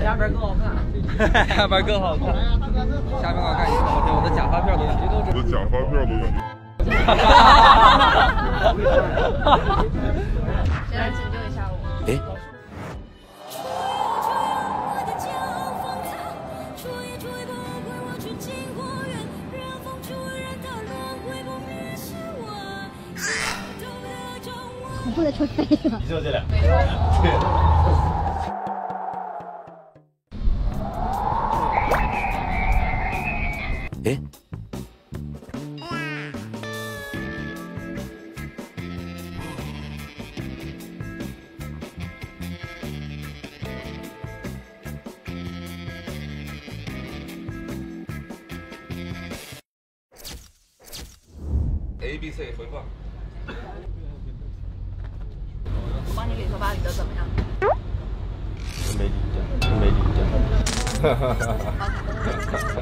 下边更好看， 下边更好看，下边好看，我的假发票都有，我的假发票都有。 谁来拯救一下我？ 哎。 我不能说飞了。 就这俩。 哎。ABC 回放。 我帮你理头发理的怎么样？ 没理讲，没理讲。